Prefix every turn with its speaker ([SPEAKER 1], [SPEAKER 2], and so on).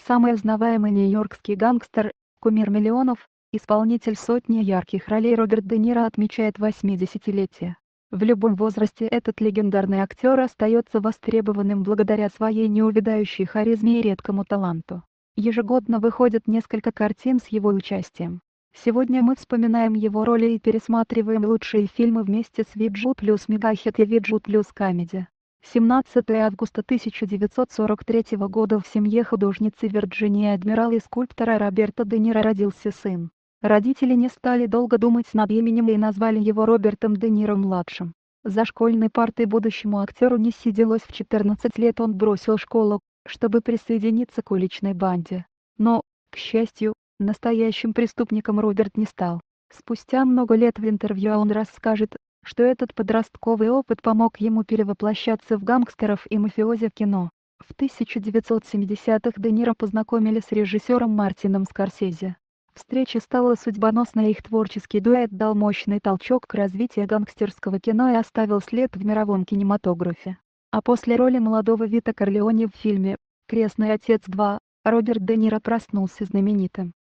[SPEAKER 1] самый узнаваемый нью-йоркский гангстер, кумир миллионов, исполнитель сотни ярких ролей Роберт Де Ниро отмечает 80-летие. В любом возрасте этот легендарный актер остается востребованным благодаря своей неувядающей харизме и редкому таланту. Ежегодно выходит несколько картин с его участием. Сегодня мы вспоминаем его роли и пересматриваем лучшие фильмы вместе с VJ плюс Мегахит и VJ плюс Comedy. 17 августа 1943 года в семье художницы Вирджинии Адмирал и скульптора Роберта Де Ниро родился сын. Родители не стали долго думать над именем и назвали его Робертом Де Ниро-младшим. За школьной партой будущему актеру не сиделось. В 14 лет он бросил школу, чтобы присоединиться к уличной банде. Но, к счастью, настоящим преступником Роберт не стал. Спустя много лет в интервью он расскажет, что этот подростковый опыт помог ему перевоплощаться в гангстеров и мафиози в кино. В 1970-х Де Ниро познакомились с режиссером Мартином Скорсезе. Встреча стала судьбоносной, их творческий дуэт дал мощный толчок к развитию гангстерского кино и оставил след в мировом кинематографе. А после роли молодого Вито Корлеоне в фильме «Крестный отец 2» Роберт Де Ниро проснулся знаменитым.